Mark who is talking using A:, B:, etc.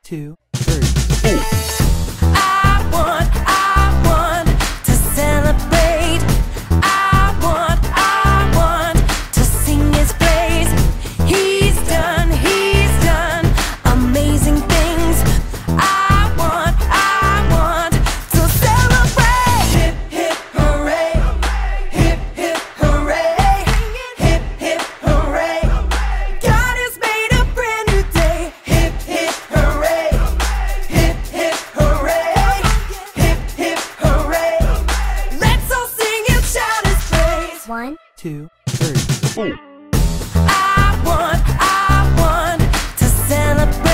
A: 2, 3.
B: I want to celebrate. I want to sing his praise. He's done amazing things. I want to celebrate. Hip, hip, hooray. Hip, hip, hooray. Hip, hip, hooray. God has made a brand new day. Hip, hip, hooray. Hip, hip, hooray. Hip, hip, hooray. Let's all sing and shout his praise.
C: 1,
A: 2, 3.
B: I want to celebrate.